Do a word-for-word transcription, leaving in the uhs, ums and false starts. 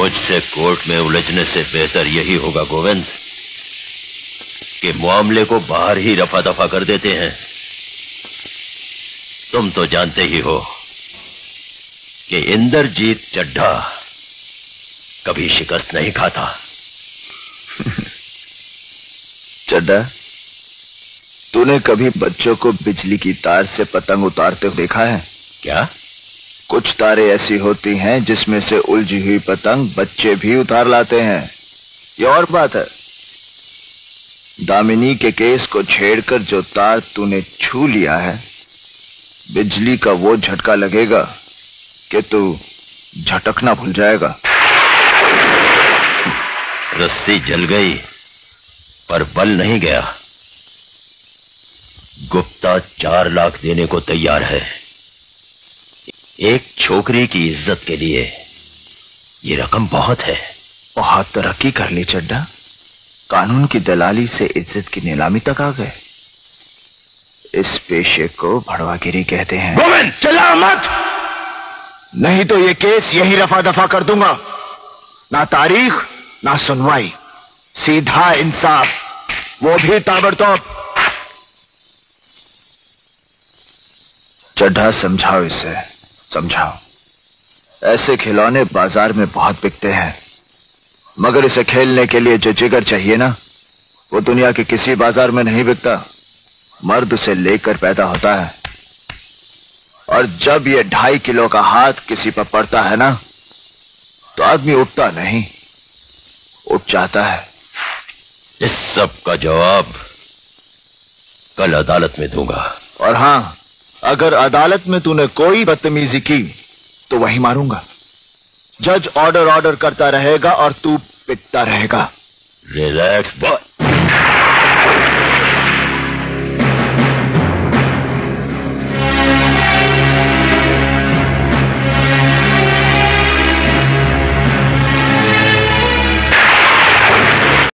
मुझसे कोर्ट में उलझने से बेहतर यही होगा गोविंद कि मामले को बाहर ही रफा दफा कर देते हैं। तुम तो जानते ही हो कि इंद्रजीत चड्ढा कभी शिकस्त नहीं खाता। चड्ढा, तूने कभी बच्चों को बिजली की तार से पतंग उतारते हुए देखा है? क्या? कुछ तारें ऐसी होती हैं जिसमें से उलझी हुई पतंग बच्चे भी उतार लाते हैं। ये और बात है, दामिनी के केस को छेड़कर जो तार तूने छू लिया है, बिजली का वो झटका लगेगा कि तू झटकना भूल जाएगा। रस्सी जल गई पर बल नहीं गया। गुप्ता चार लाख देने को तैयार है। एक छोकरी की इज्जत के लिए ये रकम बहुत है। बहुत तरक्की कर ली चड्ढा, कानून की दलाली से इज्जत की नीलामी तक आ गए। इस पेशे को भड़वागिरी कहते हैं। गोविंद, चिल्ला मत, नहीं तो ये केस यही रफा दफा कर दूंगा। ना तारीख ना सुनवाई, सीधा इंसाफ, वो भी ताबड़तोड़। चड्ढा, समझाओ इसे, समझाओ। ऐसे खिलौने बाजार में बहुत बिकते हैं, मगर इसे खेलने के लिए जो जिगर चाहिए ना, वो दुनिया के किसी बाजार में नहीं बिकता। मर्द उसे लेकर पैदा होता है, और जब ये ढाई किलो का हाथ किसी पर पड़ता है ना, तो आदमी उठता नहीं, उठ जाता है। इस सब का जवाब कल अदालत में दूंगा। और हां, अगर अदालत में तूने कोई बदतमीजी की तो वही मारूंगा। जज ऑर्डर ऑर्डर करता रहेगा और तू पिटता रहेगा। Relax boy.